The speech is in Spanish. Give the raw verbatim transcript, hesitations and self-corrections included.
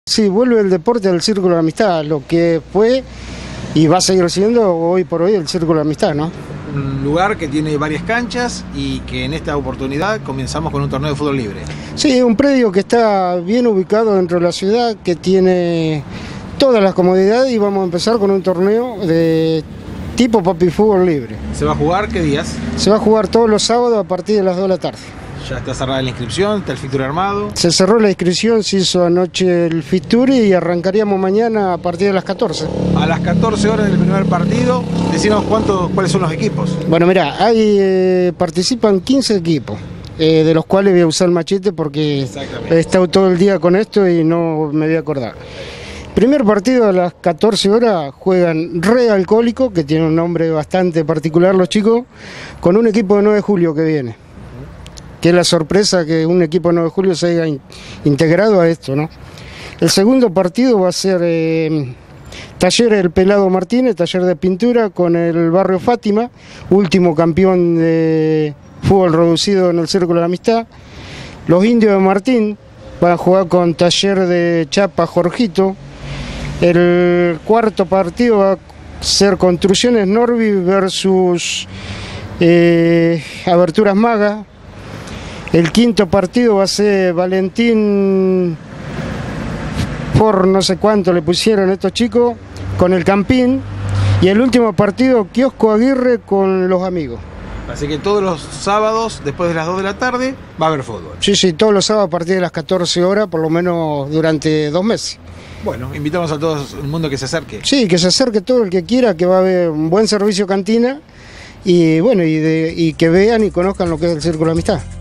Sí, vuelve el deporte al Círculo de Amistad, lo que fue y va a seguir siendo hoy por hoy el Círculo de Amistad, ¿no? Un lugar que tiene varias canchas y que en esta oportunidad comenzamos con un torneo de fútbol libre. Sí, un predio que está bien ubicado dentro de la ciudad, que tiene todas las comodidades y vamos a empezar con un torneo de tipo papi fútbol libre. ¿Se va a jugar qué días? Se va a jugar todos los sábados a partir de las dos de la tarde. Ya está cerrada la inscripción, está el fixture armado. Se cerró la inscripción, se hizo anoche el fixture y arrancaríamos mañana a partir de las catorce. A las catorce horas del primer partido, decinos cuántos, cuáles son los equipos. Bueno, mirá, hay, eh, participan quince equipos, eh, de los cuales voy a usar el machete porque he estado todo el día con esto y no me voy a acordar. Primer partido a las catorce horas juegan Re Alcohólico, que tiene un nombre bastante particular los chicos, con un equipo de nueve de julio que viene. Que es la sorpresa que un equipo de nueve de julio se haya in integrado a esto, ¿no? El segundo partido va a ser eh, Taller El Pelado Martínez, taller de pintura con el Barrio Fátima, último campeón de fútbol reducido en el Círculo de la Amistad. Los Indios de Martín van a jugar con Taller de Chapa Jorgito. El cuarto partido va a ser Construcciones Norby versus eh, Aberturas Maga. El quinto partido va a ser Valentín por no sé cuánto le pusieron estos chicos con el Campín. Y el último partido Kiosco Aguirre con los amigos. Así que todos los sábados, después de las dos de la tarde, va a haber fútbol. Sí, sí, todos los sábados a partir de las catorce horas, por lo menos durante dos meses. Bueno, invitamos a todo el mundo que se acerque. Sí, que se acerque todo el que quiera, que va a haber un buen servicio cantina y bueno, y, de, y que vean y conozcan lo que es el Círculo de Amistad.